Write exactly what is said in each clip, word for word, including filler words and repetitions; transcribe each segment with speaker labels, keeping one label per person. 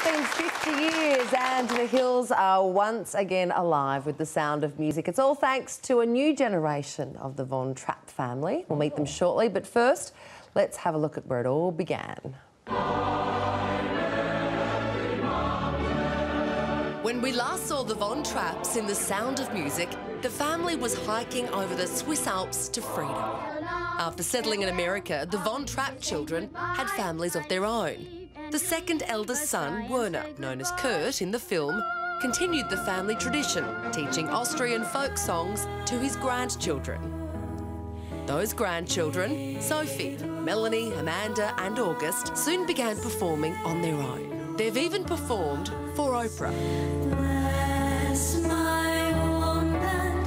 Speaker 1: been fifty years and the Hills are once again alive with the sound of music. It's all thanks to a new generation of the Von Trapp family. We'll meet them shortly, but first, let's have a look at where it all began.
Speaker 2: When we last saw the Von Trapps in The Sound of Music, the family was hiking over the Swiss Alps to freedom. After settling in America, the Von Trapp children had families of their own. The second eldest son, Werner, known as Kurt in the film, continued the family tradition, teaching Austrian folk songs to his grandchildren. Those grandchildren, Sophie, Melanie, Amanda and August, soon began performing on their own. They've even performed for Oprah.
Speaker 3: Bless my homeland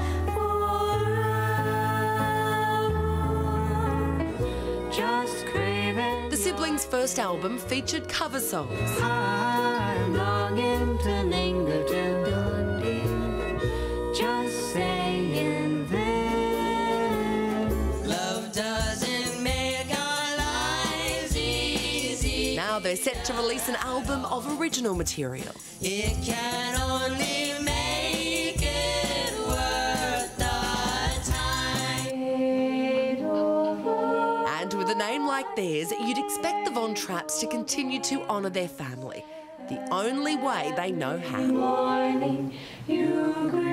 Speaker 3: forever. Just craving.
Speaker 2: The siblings' first album featured cover songs.
Speaker 3: I'm longing to linger till Dundee, just saying there. Love doesn't make our lives easy.
Speaker 2: Now they're set to release an album of original material.
Speaker 3: It can only make it worth the time.
Speaker 2: And with a name like theirs, you'd expect the Von Trapps to continue to honour their family, the only way they know how.
Speaker 3: Morning, you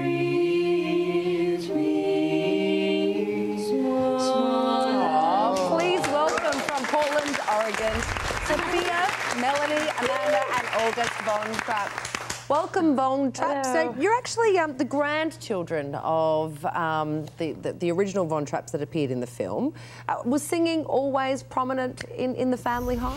Speaker 3: greet me small.
Speaker 1: Oh, please welcome from Portland, Oregon, Sophia, Melanie, Amanda and August Von Trapp. Welcome, Von Trapp. So you're actually um, the grandchildren of um, the, the, the original Von Trapps that appeared in the film. Uh, was singing always prominent in, in the family home?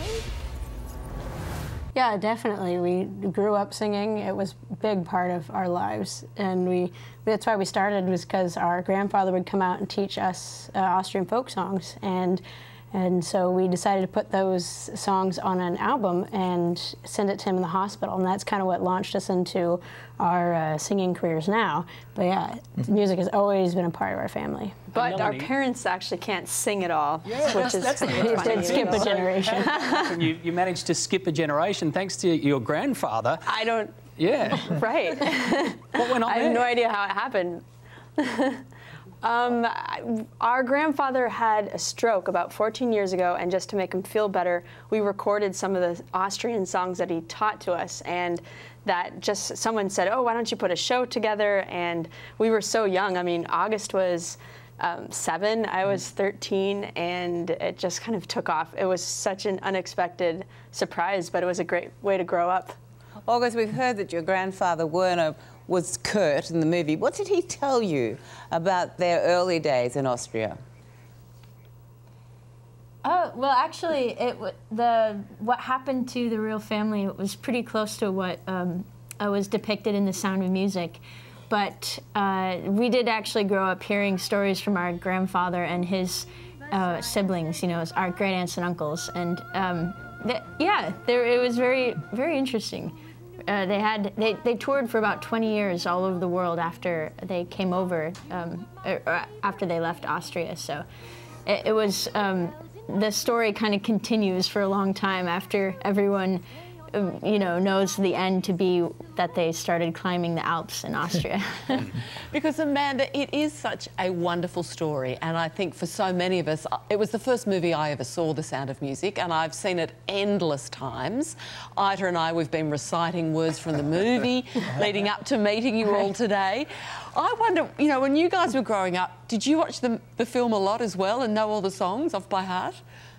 Speaker 4: Yeah, definitely. We grew up singing. It was a big part of our lives. And we that's why we started, was because our grandfather would come out and teach us uh, Austrian folk songs. And And so we decided to put those songs on an album and send it to him in the hospital. And that's kind of what launched us into our uh, singing careers now. But yeah, mm-hmm. music has always been a part of our family.
Speaker 5: But our parents actually can't sing at all,
Speaker 6: yeah,
Speaker 5: which is
Speaker 6: that's, that's
Speaker 5: funny.
Speaker 4: You did skip a generation.
Speaker 6: you, you managed to skip a generation thanks to your grandfather.
Speaker 5: I don't...
Speaker 6: Yeah.
Speaker 5: Right.
Speaker 6: What went on
Speaker 5: I have
Speaker 6: there?
Speaker 5: no idea how it happened. Um, our grandfather had a stroke about fourteen years ago, and just to make him feel better, we recorded some of the Austrian songs that he taught to us, and that just someone said, oh, why don't you put a show together? And we were so young. I mean, August was um, seven, I was thirteen, and it just kind of took off. It was such an unexpected surprise, but it was a great way to grow up.
Speaker 7: August, we've heard that your grandfather, Werner, was Kurt in the movie. What did he tell you about their early days in Austria?
Speaker 8: Oh, well, actually, it the what happened to the real family was pretty close to what um, was depicted in The Sound of Music. But uh, we did actually grow up hearing stories from our grandfather and his uh, siblings, you know, our great aunts and uncles. And um, th yeah, there, it was very, very interesting. Uh, they had they, they toured for about twenty years all over the world after they came over, um, or, or after they left Austria. So it, it was um, the story kind of continues for a long time after everyone, um, you know, knows the end to be that they started climbing the Alps in Austria.
Speaker 9: Because, Amanda, it is such a wonderful story, and I think for so many of us, it was the first movie I ever saw, The Sound of Music, and I've seen it endless times. Ida and I, we've been reciting words from the movie leading up to meeting you all today. I wonder, you know, when you guys were growing up, did you watch the, the film a lot as well and know all the songs off by heart?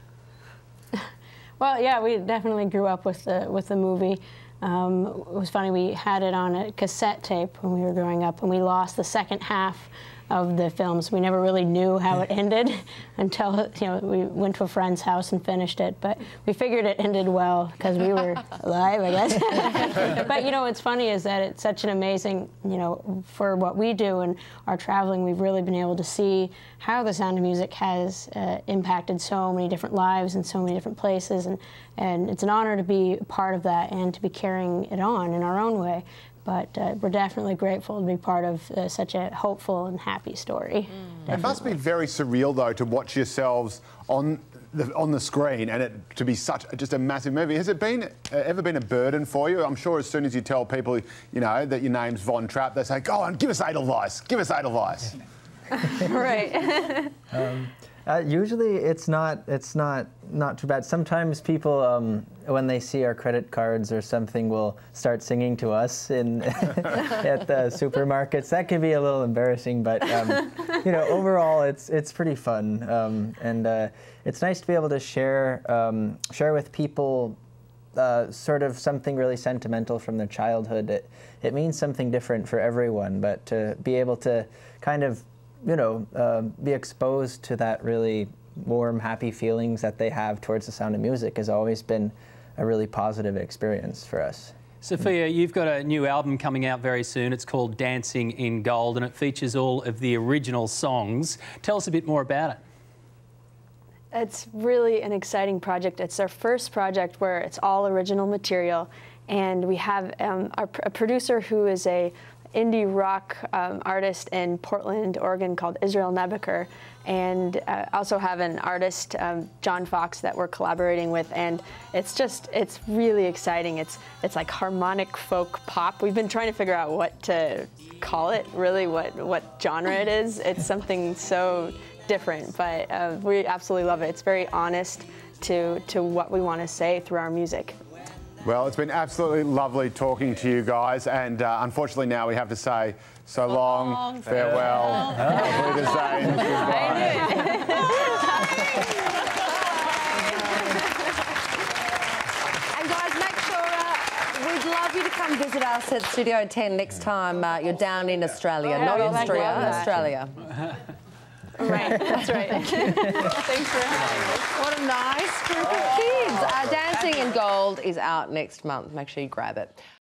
Speaker 4: Well, yeah, we definitely grew up with the with the movie. Um, it was funny, we had it on a cassette tape when we were growing up, and we lost the second half of the films. We never really knew how it ended until, you know, we went to a friend's house and finished it. But we figured it ended well because we were alive, I guess. But, you know, what's funny is that it's such an amazing, you know, for what we do and our traveling, we've really been able to see how The Sound of Music has uh, impacted so many different lives in so many different places. And, and it's an honor to be part of that and to be carrying it on in our own way. But uh, we're definitely grateful to be part of uh, such a hopeful and happy story.
Speaker 10: Mm. It must be very surreal, though, to watch yourselves on the, on the screen and it to be such just a massive movie. Has it been uh, ever been a burden for you? I'm sure as soon as you tell people, you know, that your name's Von Trapp, they say, "Go on, give us Edelweiss, give us Edelweiss."
Speaker 5: Right.
Speaker 11: um, uh, usually, it's not it's not not too bad. Sometimes people, um, when they see our credit cards or something, will start singing to us in at the supermarkets. That can be a little embarrassing, but um, you know, overall, it's it's pretty fun, um, and uh, it's nice to be able to share um, share with people uh, sort of something really sentimental from their childhood. It it means something different for everyone, but to be able to kind of you know, uh, be exposed to that really warm, happy feelings that they have towards the Sound of Music has always been a really positive experience for us.
Speaker 6: Sophia, you've got a new album coming out very soon. It's called Dancing in Gold, and it features all of the original songs. Tell us a bit more about it.
Speaker 5: It's really an exciting project. It's our first project where it's all original material, and we have um, our, a producer who is a indie rock um, artist in Portland, Oregon, called Israel Nebeker, and uh, also have an artist, um, John Fox, that we're collaborating with, and it's just, it's really exciting. It's it's like harmonic folk pop. We've been trying to figure out what to call it, really, what, what genre it is. It's something so different, but uh, we absolutely love it. It's very honest to, to what we want to say through our music.
Speaker 10: Well, it's been absolutely lovely talking to you guys, and uh, unfortunately now we have to say so long, long farewell, auf Wiedersehen, goodbye.
Speaker 1: And guys, make sure uh, we'd love you to come visit us at Studio ten next time uh, you're down in Australia,
Speaker 5: yeah,
Speaker 1: not
Speaker 5: well,
Speaker 1: Austria,
Speaker 5: Australia.
Speaker 1: Australia.
Speaker 5: Right, that's right. Thanks for having us.
Speaker 1: What a nice group of kids. Uh, Dancing in Gold is out next month. Make sure you grab it.